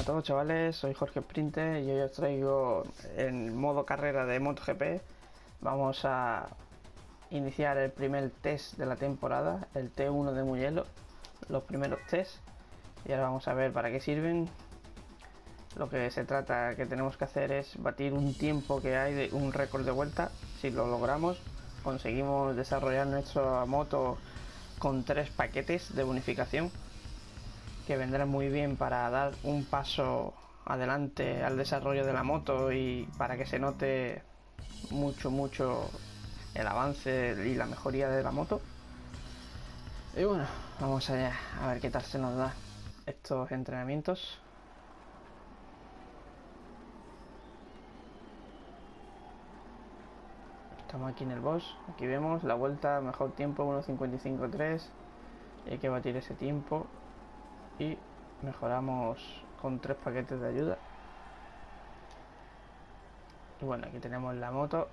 todos chavales, soy Jorge Sprinte y hoy os traigo el modo carrera de MotoGP. Vamos a iniciar el primer test de la temporada, el T1 de Mugello, los primeros tests, y ahora vamos a ver para qué sirven. Lo que se trata que tenemos que hacer es batir un tiempo que hay de un récord de vuelta. Si lo logramos, conseguimos desarrollar nuestra moto con 3 paquetes de bonificación que vendrán muy bien para dar un paso adelante al desarrollo de la moto y para que se note mucho el avance y la mejoría de la moto. Y bueno, vamos allá a ver qué tal se nos da estos entrenamientos. Estamos aquí en el boss, aquí vemos la vuelta, mejor tiempo 1.55.3, hay que batir ese tiempo y mejoramos con 3 paquetes de ayuda. Y bueno, aquí tenemos la moto,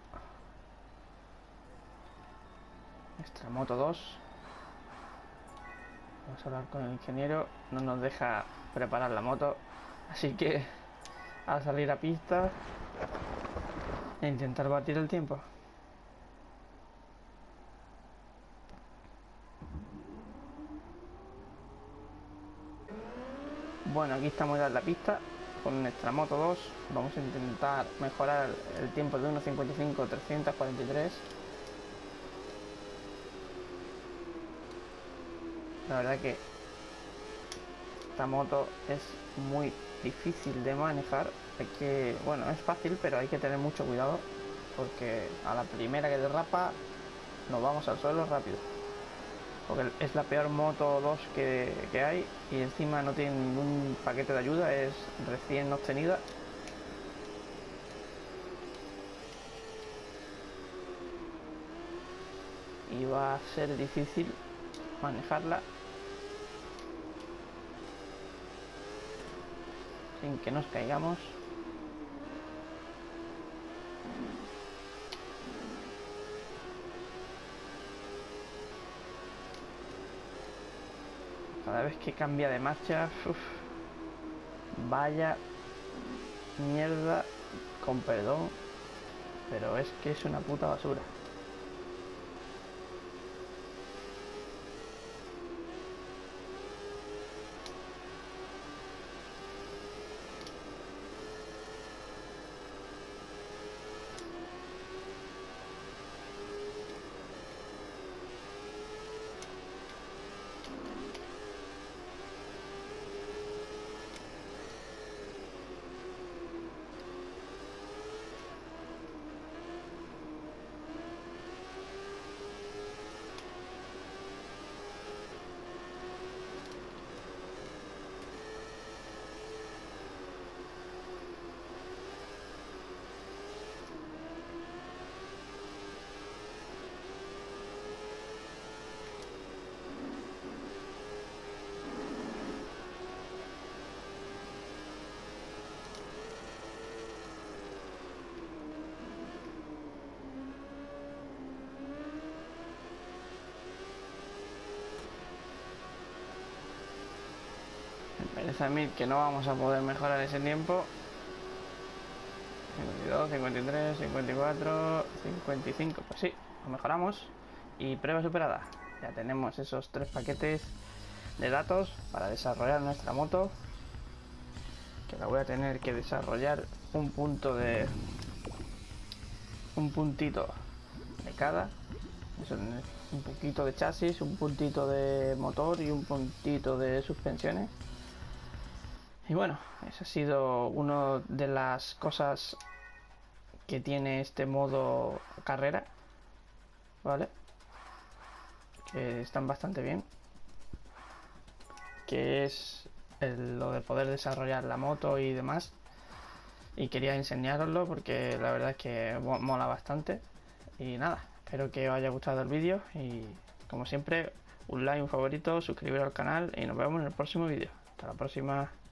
nuestra moto 2. Vamos a hablar con el ingeniero, no nos deja preparar la moto, así que a salir a pista e intentar batir el tiempo. Bueno, aquí estamos ya en la pista con nuestra moto 2. Vamos a intentar mejorar el tiempo de 1.55.343. La verdad que esta moto es muy difícil de manejar. Bueno, es fácil, pero hay que tener mucho cuidado porque a la primera que derrapa nos vamos al suelo rápido. Porque es la peor moto 2 que hay y encima no tiene ningún paquete de ayuda, es recién obtenida. Y va a ser difícil manejarla sin que nos caigamos. Cada vez que cambia de marcha, vaya mierda, con perdón, pero es que es una puta basura. Parece a mí que no vamos a poder mejorar ese tiempo. 52, 53, 54, 55. Pues sí, lo mejoramos. Y prueba superada. Ya tenemos esos 3 paquetes de datos para desarrollar nuestra moto. Que la voy a tener que desarrollar un puntito de cada. Eso, un poquito de chasis, un puntito de motor y un puntito de suspensiones. Y bueno, esa ha sido una de las cosas que tiene este modo carrera, ¿vale? Que están bastante bien. Que es lo de poder desarrollar la moto y demás. Y quería enseñároslo porque la verdad es que mola bastante. Y nada, espero que os haya gustado el vídeo y como siempre, un like, un favorito, suscribiros al canal y nos vemos en el próximo vídeo. Hasta la próxima.